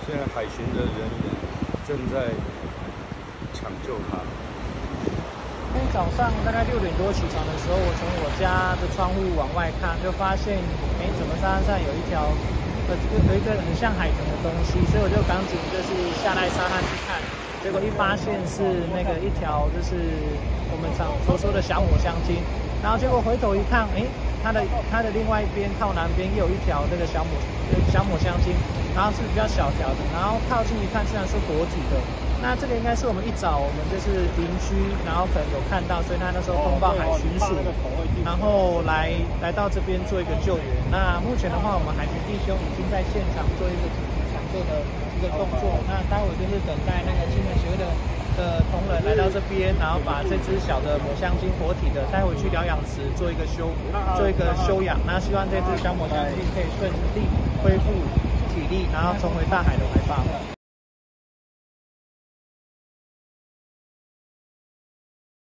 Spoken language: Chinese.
现在海巡的人员正在抢救他。 今天早上大概6点多起床的时候，我从我家的窗户往外看，就发现，怎么沙滩上有一条，有一个很像海豚的东西，所以我就赶紧就是下来沙滩去看，结果一发现是那个一条就是我们常所说的小抹香鲸，然后结果回头一看，它的另外一边靠南边又有一条这个小抹香鲸，然后是比较小条的，然后靠近一看，居然是活体的。那这个应该是我们一早我们就是邻居，然后可能有看到，所以他那时候通报海巡署，然后来到这边做一个救援。那目前的话，我们海巡弟兄已经在现场做一个紧急抢救的一个动作。那待会就是等待那个金门协会的同仁来到这边，然后把这只小的抹香鲸活体的带回去疗养池做一个休养。那希望这只小抹香鲸可以顺利恢复体力，然后重回大海的怀抱。